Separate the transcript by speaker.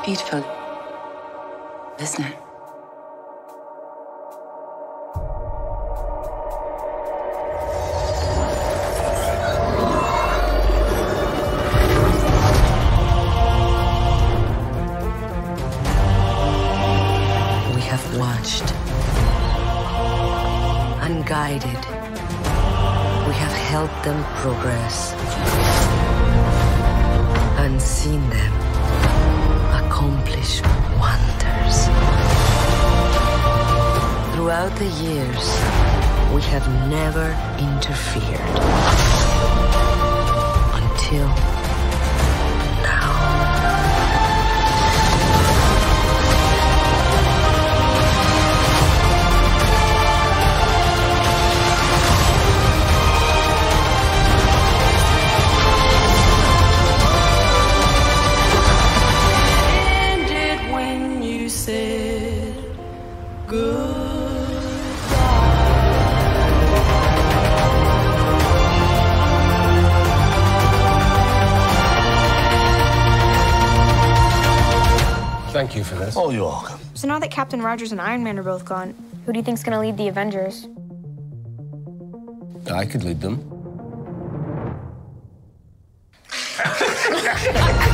Speaker 1: Beautiful, isn't it? We have watched, unguided. We have helped them progress, unseen them accomplish wonders. Throughout the years, we have never interfered. Until now.
Speaker 2: Thank you for this.
Speaker 3: Oh, you're welcome.
Speaker 4: So now that Captain Rogers and Iron Man are both gone, who do you think's gonna lead the Avengers?
Speaker 2: I could lead them.